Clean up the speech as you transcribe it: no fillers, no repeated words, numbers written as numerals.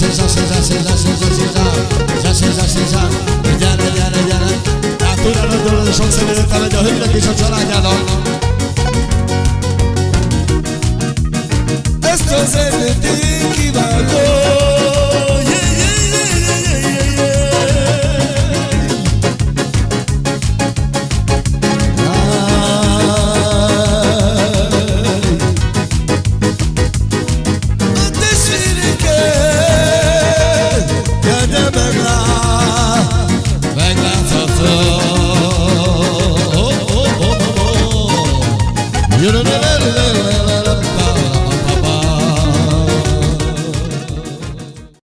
Gyere. Hát tulajdonképpen sok szeretettel megy a hölgynek és a családjának. Ezt az zenét én kívánom. La la la la la